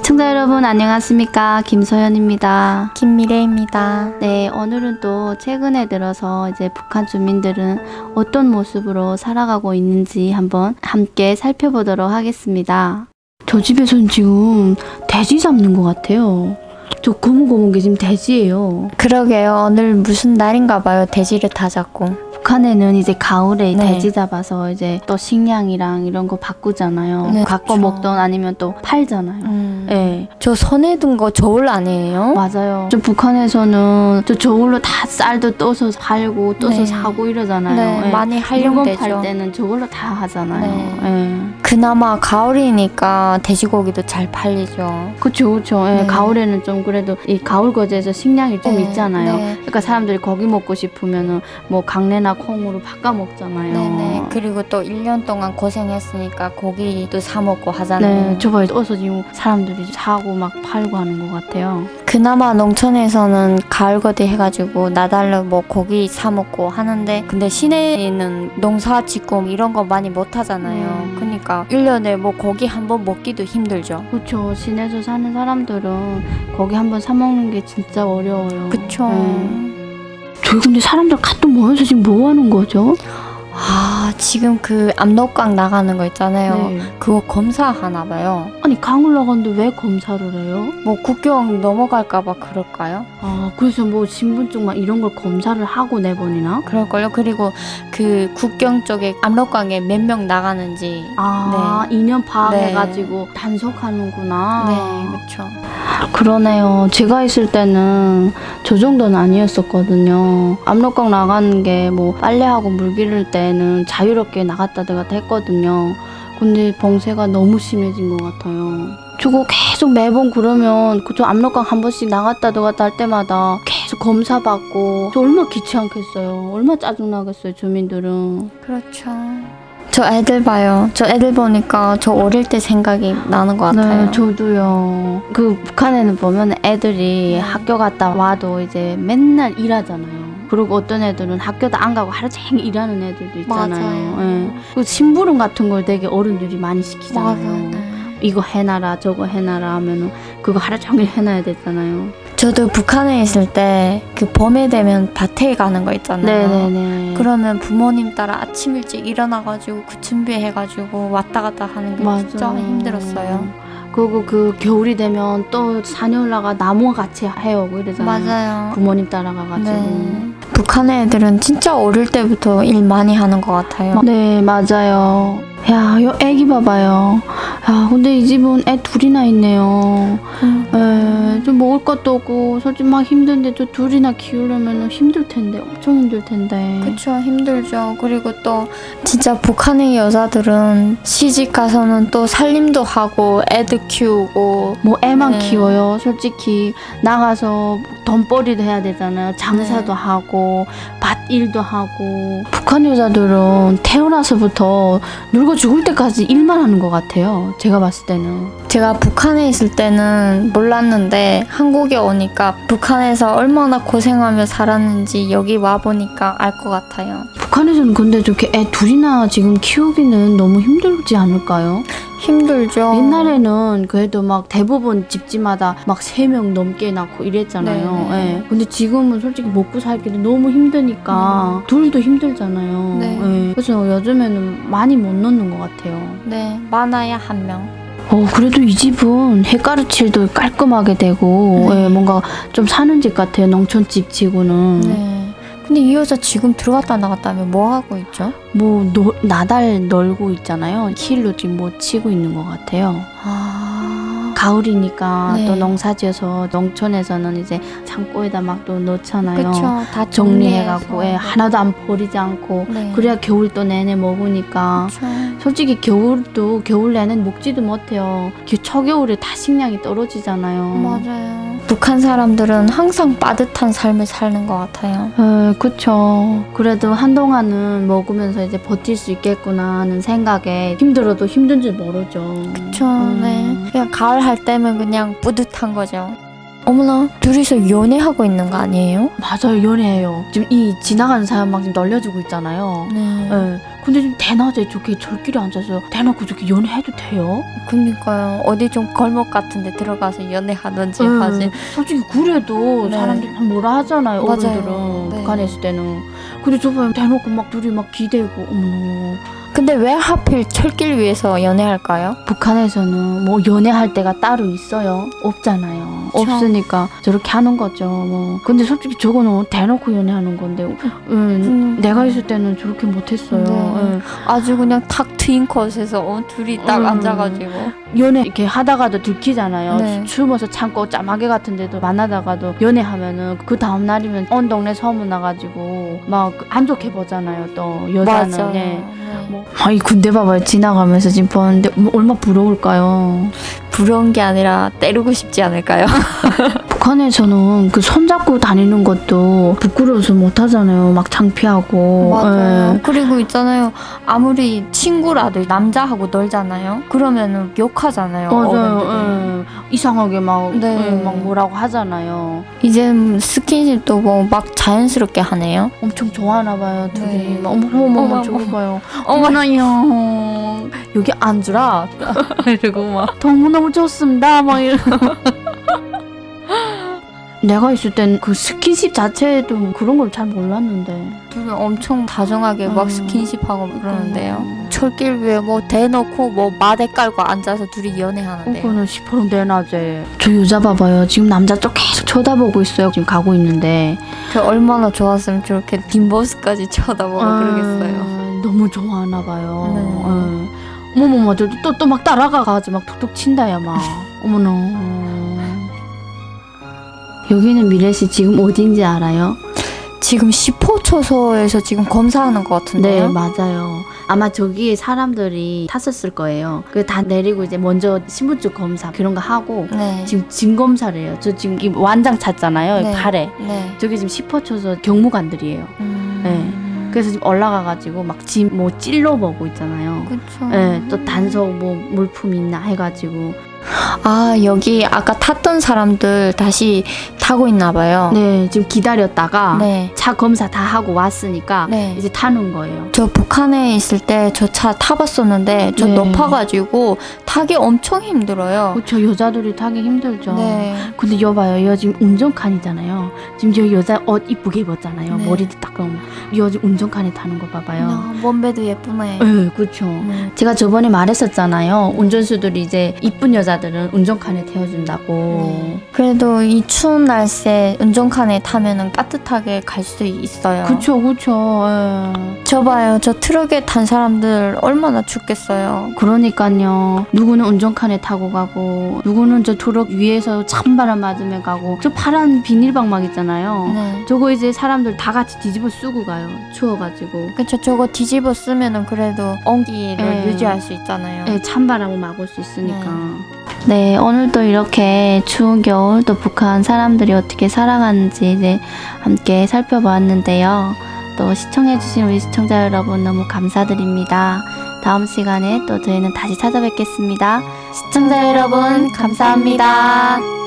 시청자 여러분 안녕하십니까, 김소연입니다. 김미래입니다. 네, 오늘은 또 최근에 들어서 이제 북한 주민들은 어떤 모습으로 살아가고 있는지 한번 함께 살펴보도록 하겠습니다. 저 집에서는 지금 돼지 잡는 것 같아요. 저 고무고무 게 지금 돼지예요. 그러게요. 오늘 무슨 날인가 봐요. 돼지를 다 잡고. 북한에는 이제 가을에 네. 돼지 잡아서 이제 또 식량이랑 이런 거 바꾸잖아요. 네, 갖고 그쵸. 먹던 아니면 또 팔잖아요. 네. 저 손에 든 거 저울 아니에요? 맞아요. 저 북한에서는 저걸로 다 쌀도 떠서 팔고 떠서 네. 사고 이러잖아요. 네, 예. 많이 물건 활용되죠. 팔 때는 저걸로 다 하잖아요. 네. 예. 그나마 가을이니까 돼지고기도 잘 팔리죠. 그쵸, 그쵸. 예. 네. 가을에는 좀 그래도 이 가을 거제에서 식량이 좀 네, 있잖아요. 네. 그러니까 사람들이 고기 먹고 싶으면은 뭐 강내나 콩으로 바꿔 먹잖아요. 네네. 그리고 또 1년 동안 고생했으니까 고기도 사 먹고 하잖아요. 네, 저번에 떠서 지금 사람들이 사고 막 팔고 하는 것 같아요. 그나마 농촌에서는 가을거디 해가지고 나달로 뭐 고기 사 먹고 하는데, 근데 시내에는 농사 짓고 이런 거 많이 못 하잖아요. 그러니까 1년에 뭐 고기 한 번 먹기도 힘들죠. 그쵸. 시내에서 사는 사람들은 고기 한번 사 먹는 게 진짜 어려워요. 그쵸. 저희 근데 사람들 카톡 모여서 지금 뭐 하는 거죠? 아, 지금 그 압록강 나가는 거 있잖아요. 네. 그거 검사하나 봐요. 아니 강을 나갔는데 왜 검사를 해요? 뭐 국경 넘어갈까 봐 그럴까요? 아, 그래서 뭐 신분증 막 이런 걸 검사를 하고 내보내나? 그럴걸요. 그리고 그 국경 쪽에 압록강에 몇 명 나가는지. 아, 2년 파악해가지고 네. 단속하는구나. 네, 그렇죠. 그러네요. 제가 있을 때는 저 정도는 아니었었거든요. 압록강 나가는 게 뭐 빨래하고 물 기를 때는 자유롭게 나갔다 들어갔다 했거든요. 근데 봉쇄가 너무 심해진 것 같아요. 저거 계속 매번 그러면 그저 압록강 한 번씩 나갔다 들어갔다 할 때마다 계속 검사받고 저 얼마나 귀찮겠어요. 얼마나 짜증나겠어요, 주민들은. 그렇죠. 저 애들 봐요. 저 애들 보니까 저 어릴 때 생각이 나는 것 같아요. 네, 저도요. 그 북한에는 보면 애들이 학교 갔다 와도 이제 맨날 일하잖아요. 그리고 어떤 애들은 학교도 안 가고 하루 종일 일하는 애들도 있잖아요. 맞아요. 예. 그 심부름 같은 걸 되게 어른들이 많이 시키잖아요. 맞아요. 이거 해놔라 저거 해놔라 하면은 그거 하루 종일 해놔야 되잖아요. 저도 북한에 있을 때 그 봄에 되면 밭에 가는 거 있잖아요. 네네네. 그러면 부모님 따라 아침 일찍 일어나가지고 그 준비해가지고 왔다 갔다 하는 게 진짜 힘들었어요. 그리고 그 겨울이 되면 또 산에 올라가 나무 같이 해오고 이러잖아요. 맞아요. 부모님 따라가가지고. 네. 북한의 애들은 진짜 어릴 때부터 일 많이 하는 것 같아요. 네, 맞아요. 야, 이 애기 봐봐요. 야, 근데 이 집은 애 둘이나 있네요. 좀 먹을 것도 없고 솔직히 막 힘든데 저 둘이나 키우려면 힘들 텐데, 엄청 힘들 텐데. 그쵸, 힘들죠. 그리고 또 진짜 북한의 여자들은 시집 가서는 또 살림도 하고 애들 키우고 뭐 애만 네. 키워요. 솔직히 나가서 돈벌이도 해야 되잖아요. 장사도 네. 하고 밭 일도 하고. 북한 여자들은 태어나서부터 늙어 죽을 때까지 일만 하는 것 같아요. 제가 봤을 때는. 제가 북한에 있을 때는 몰랐는데 한국에 오니까 북한에서 얼마나 고생하며 살았는지 여기 와보니까 알 것 같아요. 북한에서는 근데 저렇게 애 둘이나 지금 키우기는 너무 힘들지 않을까요? 힘들죠. 옛날에는 그래도 막 대부분 집집마다 막 3명 넘게 낳고 이랬잖아요. 네. 예. 근데 지금은 솔직히 먹고 살기도 너무 힘드니까 둘도 힘들잖아요. 네. 예. 그래서 요즘에는 많이 못 넣는 것 같아요. 네, 많아야 한 명. 그래도 이 집은 햇가루칠도 깔끔하게 되고 네. 예, 뭔가 좀 사는 집 같아요. 농촌집 치고는. 네. 근데 이 여자 지금 들어갔다 나갔다 하면 뭐 하고 있죠? 뭐 나달 널고 있잖아요. 킬로 지금 뭐 치고 있는 것 같아요. 가을이니까 네. 또 농사지어서 농촌에서는 이제 창고에다 막 또 넣잖아요. 그쵸. 다 정리해갖고 정리해서. 하나도 안 버리지 않고 네. 그래야 겨울 또 내내 먹으니까. 그쵸. 솔직히 겨울도 겨울 내내 먹지도 못해요. 초겨울에 다 식량이 떨어지잖아요. 맞아요. 북한 사람들은 항상 빠듯한 삶을 사는 것 같아요. 그쵸. 그래도 한동안은 먹으면서 이제 버틸 수 있겠구나 하는 생각에 힘들어도 힘든 줄 모르죠. 그쵸. 네. 그냥 가을 할 때면 그냥 뿌듯한 거죠. 어머나, 둘이서 연애하고 있는 거 아니에요? 맞아요, 연애해요. 지금 이 지나가는 사연 막 지금 널려지고 있잖아요. 네. 예. 근데 지금 대낮에 저렇게 절길에 앉아서 대놓고 저렇게 연애해도 돼요? 그니까요. 어디 좀 골목 같은 데 들어가서 연애하든지 하지. 솔직히 그래도 네. 사람들이 뭐라 하잖아요. 맞아요. 어른들은 네. 북한에 있을 때는. 근데 저봐요, 대놓고 막 둘이 막 기대고. 어머. 근데 왜 하필 철길 위해서 연애할까요? 북한에서는 뭐 연애할 때가 따로 있어요? 없잖아요. 그쵸. 없으니까 저렇게 하는 거죠. 뭐. 근데 솔직히 저거는 대놓고 연애하는 건데, 내가 있을 때는 저렇게 못했어요. 네. 아주 그냥 탁 트인 컷에서 둘이 딱 앉아가지고. 연애 이렇게 하다가도 들키잖아요. 네. 숨어서 참고 짜마개 같은 데도 만나다가도 연애하면은 그 다음 날이면 온 동네 소문나가지고 막 안 좋게 보잖아요. 또 여자는. 맞아요. 예. 네. 뭐, 아이 군대 봐봐요. 지나가면서 지금 보는데 얼마나 부러울까요? 부러운 게 아니라 때리고 싶지 않을까요? 북한에서는 그 손잡고 다니는 것도 부끄러워서 못하잖아요. 막 창피하고. 맞아요. 예. 그리고 있잖아요. 아무리 친구라도 남자하고 놀잖아요. 그러면은 욕하잖아요. 어른들이. 맞아요. 예. 이상하게 막, 네. 막 뭐라고 하잖아요. 이제 스킨십도 뭐 막 자연스럽게 하네요. 엄청 좋아하나 봐요. 둘이. 네. 막 어머 어머, 저거 봐요. 어머. 어머나요. 여기 앉으라. 이러고 막 너무너무 좋습니다. 막 이러고. 내가 있을 땐 그 스킨십 자체도 그런 걸 잘 몰랐는데. 둘이 엄청 다정하게 막 스킨십하고 그러는데요. 철길 위에 뭐 대놓고 뭐 마대 깔고 앉아서 둘이 연애하는데요. 그거는 시퍼런 대낮에. 저 여자 봐봐요. 지금 남자 쪽 계속 쳐다보고 있어요. 지금 가고 있는데. 그 얼마나 좋았으면 저렇게 뒷모습까지 쳐다보고 그러겠어요. 너무 좋아하나 봐요. 네. 어머머머, 또 막 따라가가지고 막 툭툭 친다, 야, 막. 어머나. 여기는 미래씨 지금 어딘지 알아요? 지금 10호초소에서 지금 검사하는 것 같은데요? 네, 맞아요. 아마 저기에 사람들이 탔었을 거예요. 그 다 내리고 이제 먼저 신분증 검사 그런 거 하고 네. 지금 진 검사를 해요. 저 지금 이 완장 찼잖아요. 네. 팔에. 네. 저기 지금 10호초소 경무관들이에요. 네. 그래서 지금 올라가가지고 막 짐 뭐 찔러보고 있잖아요. 그쵸. 네, 또 단속 뭐 물품 있나 해가지고. 아, 여기 아까 탔던 사람들 다시 타고 있나 봐요. 네, 지금 기다렸다가 네. 차 검사 다 하고 왔으니까 네. 이제 타는 거예요. 저 북한에 있을 때 저 차 타봤었는데 저 네. 높아가지고 타기 엄청 힘들어요. 그렇죠. 여자들이 타기 힘들죠. 네. 근데 여봐요. 여 지금 운전칸이잖아요. 지금 저 여자 옷 이쁘게 입었잖아요. 네. 머리도 닦음. 여 지금 운전칸에 타는 거 봐봐요. 몸매도 예쁘네. 네, 그렇죠. 제가 저번에 말했었잖아요. 운전수들이 이제 이쁜 여자들은 운전칸에 태워준다고. 그래도 이 추운 날씨에 운전칸에 타면은 따뜻하게 갈 수 있어요. 그쵸, 그쵸. 저 봐요. 저 트럭에 탄 사람들 얼마나 춥겠어요. 그러니까요. 누구는 운전칸에 타고 가고, 누구는 저 트럭 위에서 찬바람 맞으며 가고, 저 파란 비닐방막 있잖아요. 네. 저거 이제 사람들 다 같이 뒤집어 쓰고 가요. 추워가지고. 그쵸. 저거 뒤집어 쓰면은 그래도 온기를 네. 유지할 수 있잖아요. 네, 찬바람을 막을 수 있으니까. 네, 오늘도 이렇게 추운 겨울 또 북한 사람들이 어떻게 살아가는지 이제 함께 살펴보았는데요. 또 시청해주신 우리 시청자 여러분 너무 감사드립니다. 다음 시간에 또 저희는 다시 찾아뵙겠습니다. 시청자 여러분 감사합니다.